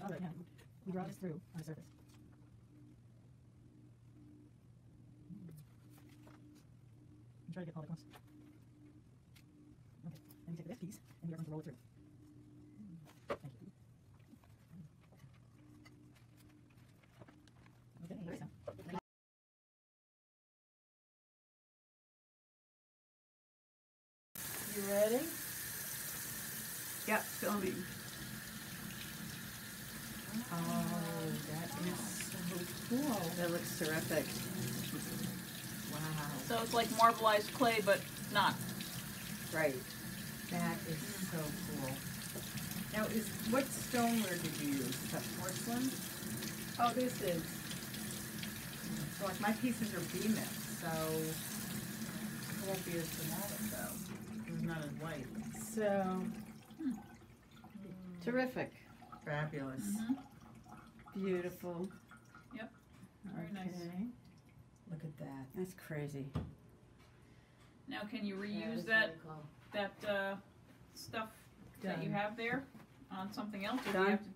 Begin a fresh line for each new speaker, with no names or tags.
Oh, yeah. We draw this through on the surface. I'm trying to get all the close. Okay, then you take this piece and you're going to roll it through. Thank you. Okay, here we go. You ready?
Yep, filming.
Oh, that is so cool.
That looks terrific.
Wow.
So it's like marbleized clay, but not.
Right.
That is so cool.
Now, what stoneware did you use? Is that porcelain?
Oh, this is.
So, like, my pieces are B-mix, so it won't be as dramatic, though. It's not as white.
So.
Terrific.
Fabulous.
Beautiful.
Yep. Very nice.
Okay.
Look at that.
That's crazy.
Now, can you reuse
is
that
really cool.
stuff that you have there on something else, or do you
Done.
have to